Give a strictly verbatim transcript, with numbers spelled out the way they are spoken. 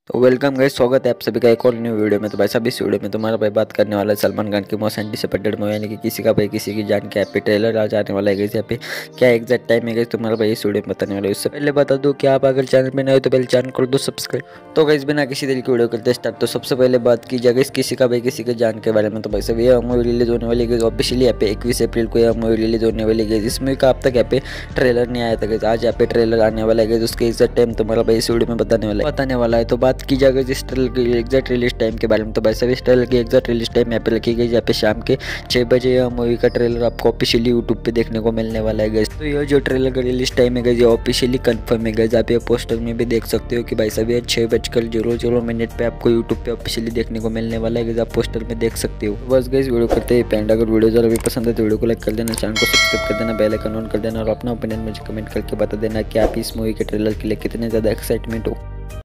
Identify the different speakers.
Speaker 1: तो welcome guys, स्वागत है आप सभी का एक और न्यू वीडियो में। तो भाई साहब इस वीडियो में तुम्हारा भाई बात करने वाला है सलमान खान की मोस्ट एंटीसिपेटेड मूवी यानी कि किसी का भाई किसी की जान के यहाँ पे ट्रेलर आ जाने वाला है। यहाँ पे क्या एग्जैक्ट टाइम है गाइस तुम्हारा भाई इस वीडियो में बताने वाला है। उससे पहले बता दूं कि आप अगर चैनल पे नए हो तो पहले चैनल कर दो सब्सक्राइब। तो गाइस बिना किसी तरीके की वीडियो करते स्टार्ट। तो सबसे पहले बात की जाए गाइस किसी का भाई किसी के जान के बारे में। तो भाई साहब ये मूवी रिलीज होने वाली है ऑफिशियली यहाँ पे इक्कीस अप्रैल को यह मूवी रिलीज होने वाली है। इस मूवी का अब तक यहाँ पे ट्रेलर नहीं आया था गाइस, आज यहाँ पे ट्रेलर आने वाला है। उसके एग्जैक्ट टाइम तुम्हारा भाई इस वीडियो में बताने वाला है बताने वाला है तो बात की जाए जिस ट्रेलर की एग्जैक्ट रिलीज टाइम के बारे में। तो भाई साहब इस ट्रेलर की एग्जैक्ट रिलीज टाइम यहाँ पे रखी गई, यहाँ पे शाम के छः बजे यह मूवी का ट्रेलर आपको ऑफिशियली यूट्यूब पे देखने को मिलने वाला है गाइस। तो यह जो ट्रेलर का रिलीज टाइम है गाइस ये ऑफिशियली कंफर्म है गाइस। आप ये पोस्टर में भी देख सकते हो कि भाई साहब ये छः बजकर जीरो जीरो मिनट पे आपको यूट्यूब पे ऑफिशियली देखने को मिलने वाला है गाइस। आप पोस्टर में देख सकते हो। बस गाइस वीडियो करते ही पेंड। अगर वीडियो जरा भी पसंद है तो वीडियो को लाइक कर देना, चैनल को सब्सक्राइब कर देना, बेल आइकन ऑन कर देना और अपना ओपिनियन मुझे कमेंट करके बता देना कि आप इस मूवी के ट्रेलर के लिए कितने ज़्यादा एक्साइटमेंट हो।